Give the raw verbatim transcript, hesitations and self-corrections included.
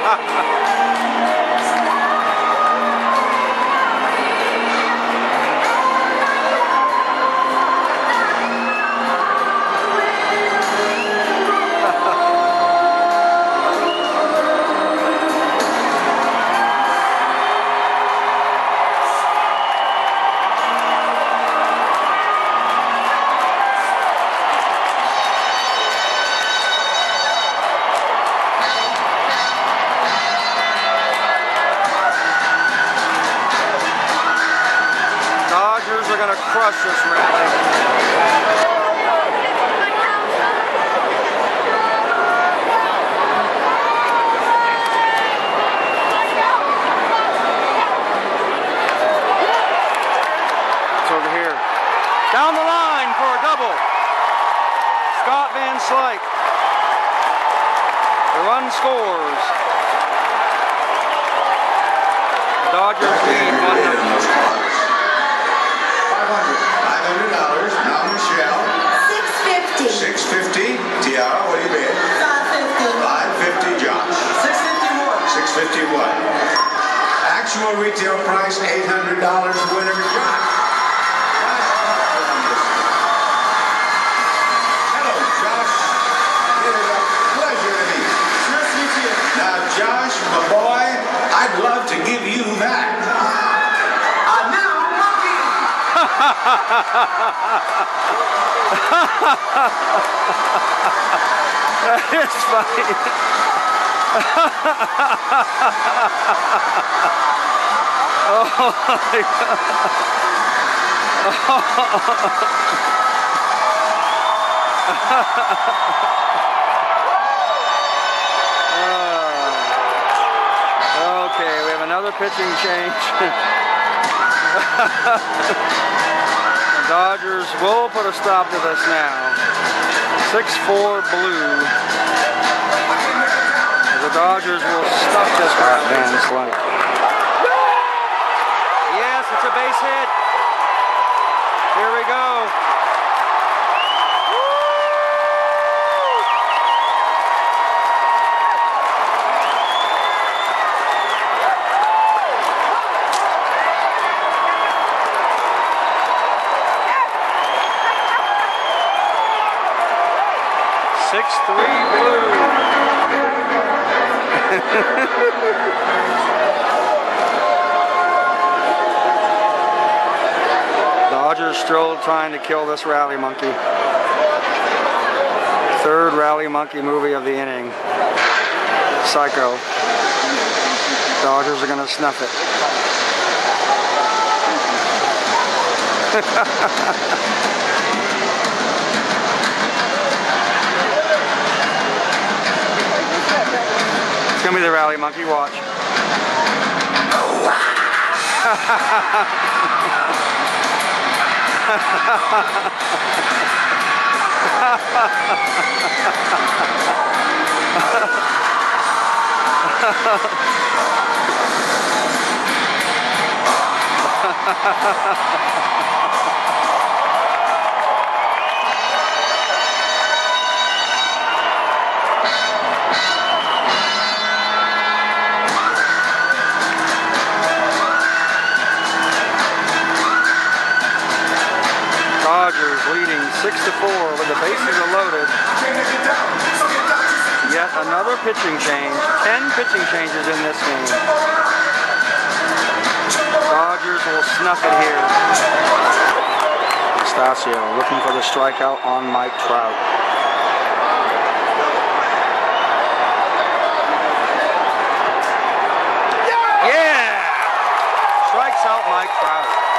Are going to crush this rally. It's over here. Down the line for a double. Scott Van Slyke. The run scores. The Dodgers lead one nothing. five hundred dollars. Now Michelle. six fifty. six fifty. Tiara, what do you bid? five fifty. five fifty. Josh. six fifty-one. six fifty-one. Actual retail price eight hundred dollars. Winner Josh. Hello, Josh. It is a pleasure to meet you. Nice to meet you. Now, Josh, my boy, I'd love to give you that. That is funny. Oh my God. Oh. Okay, we have another pitching change. The Dodgers will put a stop to this now. six four blue. The Dodgers will stop this right down this line. Yes, it's a base hit. Here we go. six three blue. Dodgers still trying to kill this rally monkey. Third rally monkey movie of the inning. Psycho. Dodgers are going to snuff it. It's gonna be the rally monkey, watch. Dodgers leading six to four with the bases are loaded. Yet another pitching change. Ten pitching changes in this game. Dodgers will snuff it here. Anastacio looking for the strikeout on Mike Trout. Yeah! Strikes out Mike Trout.